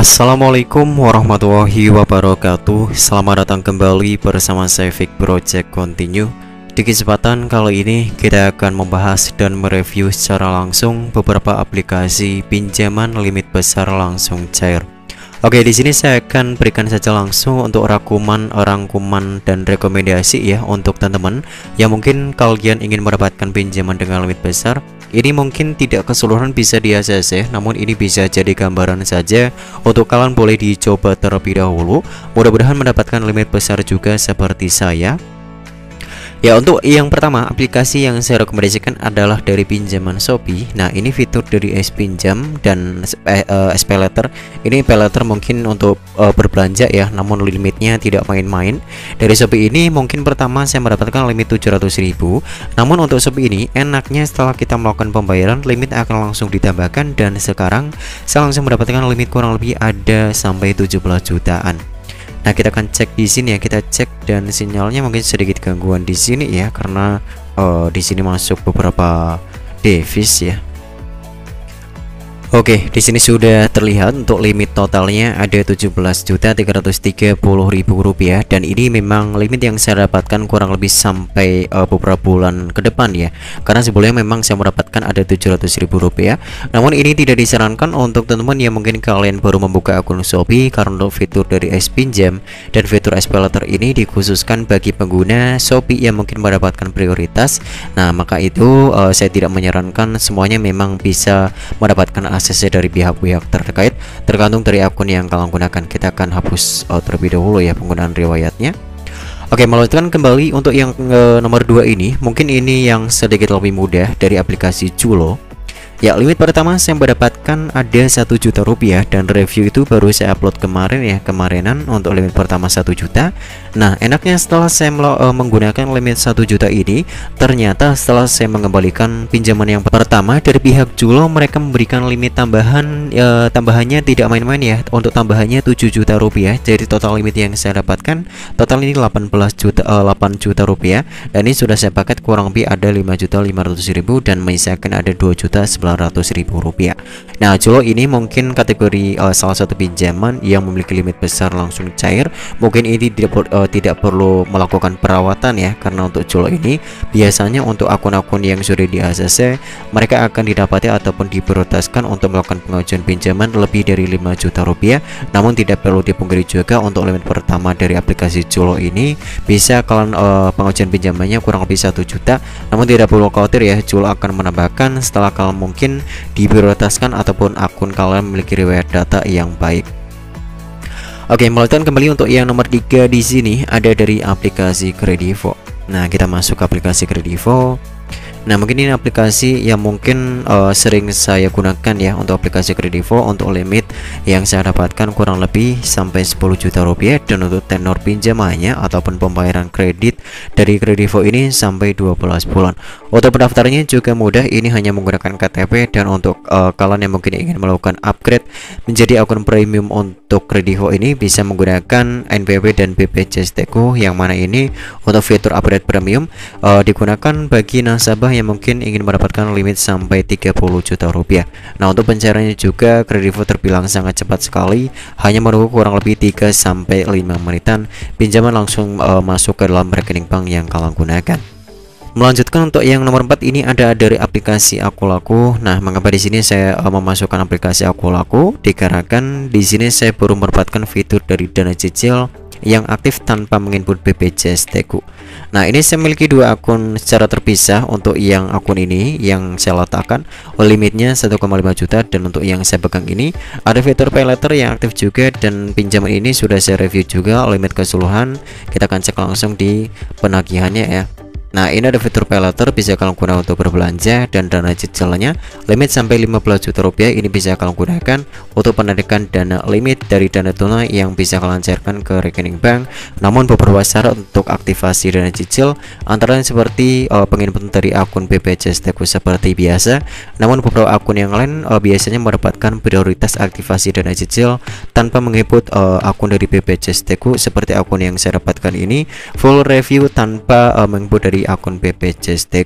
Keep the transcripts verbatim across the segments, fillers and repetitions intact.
Assalamualaikum warahmatullahi wabarakatuh. Selamat datang kembali bersama saya Fik Project Continue. Di kesempatan kali ini kita akan membahas dan mereview secara langsung beberapa aplikasi pinjaman limit besar langsung cair. Oke, di sini saya akan berikan saja langsung untuk rangkuman, rangkuman dan rekomendasi ya untuk teman-teman yang mungkin kalian ingin mendapatkan pinjaman dengan limit besar. Ini mungkin tidak keseluruhan bisa di A C C, namun ini bisa jadi gambaran saja untuk kalian boleh dicoba terlebih dahulu. Mudah-mudahan mendapatkan limit besar juga seperti saya. Ya, untuk yang pertama aplikasi yang saya rekomendasikan adalah dari pinjaman Shopee. Nah, ini fitur dari S Pinjam dan eh, uh, S Pay Later. Ini Pay Later mungkin untuk uh, berbelanja ya, namun limitnya tidak main-main. Dari Shopee ini mungkin pertama saya mendapatkan limit tujuh ratus ribu. Namun untuk Shopee ini enaknya setelah kita melakukan pembayaran limit akan langsung ditambahkan, dan sekarang saya langsung mendapatkan limit kurang lebih ada sampai tujuh belas jutaan. Nah, kita akan cek di sini ya, kita cek dan sinyalnya mungkin sedikit gangguan di sini ya, karena uh, di sini masuk beberapa device ya. Oke, di sini sudah terlihat untuk limit totalnya ada tujuh belas juta tiga ratus tiga puluh ribu rupiah, dan ini memang limit yang saya dapatkan kurang lebih sampai uh, beberapa bulan ke depan ya. Karena sebelumnya memang saya mendapatkan ada tujuh ratus ribu rupiah. Namun ini tidak disarankan untuk teman-teman yang mungkin kalian baru membuka akun Shopee, karena untuk fitur dari S Pinjam dan fitur S Pay Later ini dikhususkan bagi pengguna Shopee yang mungkin mendapatkan prioritas. Nah, maka itu uh, saya tidak menyarankan semuanya memang bisa mendapatkan akses dari pihak-pihak terkait, tergantung dari akun yang kalian gunakan. Kita akan hapus uh, terlebih dahulu ya penggunaan riwayatnya. Oke, melanjutkan kembali untuk yang uh, nomor dua ini, mungkin ini yang sedikit lebih mudah dari aplikasi Culo. Ya, limit pertama saya mendapatkan ada satu juta rupiah, dan review itu baru saya upload kemarin ya, kemarinan untuk limit pertama satu juta. Nah, enaknya setelah saya uh, menggunakan limit satu juta ini, ternyata setelah saya mengembalikan pinjaman yang pertama dari pihak Culo, mereka memberikan limit tambahan, uh, tambahannya tidak main-main ya. Untuk tambahannya tujuh juta rupiah. Jadi total limit yang saya dapatkan total ini delapan belas juta, uh, delapan juta rupiah, dan ini sudah saya paket kurang lebih ada lima juta lima ratus ribu, dan menyisakan ada dua juta sembilan ratus ribu rupiah. Nah, Culo ini mungkin kategori uh, salah satu pinjaman yang memiliki limit besar langsung cair. Mungkin ini tidak, uh, tidak perlu melakukan perawatan ya, karena untuk Culo ini biasanya untuk akun-akun yang sudah di A C C, mereka akan didapati ataupun diprioritaskan untuk melakukan pengajuan pinjaman lebih dari lima juta rupiah. Namun tidak perlu dipungkiri juga untuk limit pertama dari aplikasi Culo ini bisa kalian uh, pengajuan pinjamannya kurang lebih satu juta. Namun tidak perlu khawatir ya, Culo akan menambahkan setelah kalian mungkin diprioritaskan ataupun akun kalian memiliki riwayat data yang baik. Oke, melanjutkan kembali untuk yang nomor tiga di sini ada dari aplikasi Kredivo. Nah, kita masuk ke aplikasi Kredivo. Nah, mungkin ini aplikasi yang mungkin uh, sering saya gunakan ya untuk aplikasi Kredivo. Untuk limit yang saya dapatkan kurang lebih sampai sepuluh juta rupiah, dan untuk tenor pinjamannya ataupun pembayaran kredit dari Kredivo ini sampai dua belas bulan. Untuk pendaftarannya juga mudah, ini hanya menggunakan K T P, dan untuk uh, kalian yang mungkin ingin melakukan upgrade menjadi akun premium untuk Kredivo ini bisa menggunakan N P W dan B P J S Teguh, yang mana ini untuk fitur upgrade premium uh, digunakan bagi nasabah yang mungkin ingin mendapatkan limit sampai tiga puluh juta rupiah. Nah, untuk pencairannya juga Kredivo terbilang sangat cepat sekali, hanya menunggu kurang lebih tiga sampai lima menitan pinjaman langsung uh, masuk ke dalam rekening bank yang kalian gunakan. Melanjutkan untuk yang nomor empat ini ada dari aplikasi Akulaku. Nah, mengapa di sini saya uh, memasukkan aplikasi Akulaku? Dikarenakan di sini saya baru mendapatkan fitur dari dana cicil yang aktif tanpa menginput B P J S Teguh. Nah, ini saya memiliki dua akun secara terpisah. Untuk yang akun ini yang saya letakkan limitnya satu koma lima juta, dan untuk yang saya pegang ini ada fitur Pay Later yang aktif juga, dan pinjaman ini sudah saya review juga limit keseluruhan. Kita akan cek langsung di penagihannya ya. Nah, ini ada fitur Pay Later, bisa kalian gunakan untuk berbelanja, dan dana cicilnya limit sampai lima belas juta rupiah. Ini bisa kalian gunakan untuk penarikan dana limit dari dana tunai yang bisa kalian cairkan ke rekening bank. Namun beberapa syarat untuk aktivasi dana cicil, antara lain seperti uh, penginputan dari akun B P J S Teguh seperti biasa. Namun beberapa akun yang lain uh, biasanya mendapatkan prioritas aktivasi dana cicil tanpa menginput uh, akun dari B P J S Teguh, seperti akun yang saya dapatkan ini full review tanpa uh, menginput dari akun B P J S Teguh.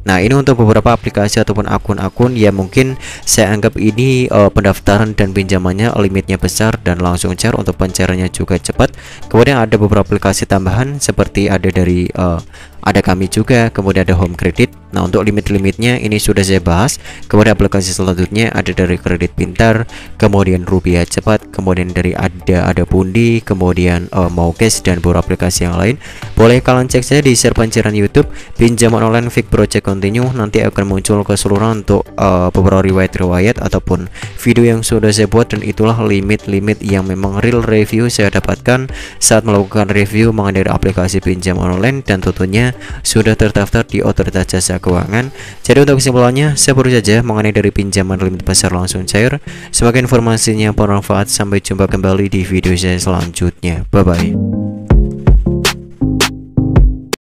Nah, ini untuk beberapa aplikasi ataupun akun-akun ya mungkin saya anggap ini uh, pendaftaran dan pinjamannya limitnya besar dan langsung cair, untuk pencairannya juga cepat. Kemudian ada beberapa aplikasi tambahan seperti ada dari uh, ada kami juga, kemudian ada home credit. Nah, untuk limit-limitnya ini sudah saya bahas. Kemudian aplikasi selanjutnya ada dari kredit pintar, kemudian rupiah cepat, kemudian dari ada ada pundi, kemudian uh, mau cash dan beberapa aplikasi yang lain. Boleh kalian cek saja di share pencairan YouTube pinjaman online Fix Project Continue, nanti akan muncul keseluruhan untuk uh, beberapa riwayat-riwayat ataupun video yang sudah saya buat, dan itulah limit-limit yang memang real review saya dapatkan saat melakukan review mengenai aplikasi pinjaman online dan tentunya sudah terdaftar di Otoritas Jasa Keuangan. Jadi untuk kesimpulannya, saya baru saja mengenai dari pinjaman limit besar langsung cair. Semoga informasinya bermanfaat. Sampai jumpa kembali di video saya selanjutnya. Bye bye.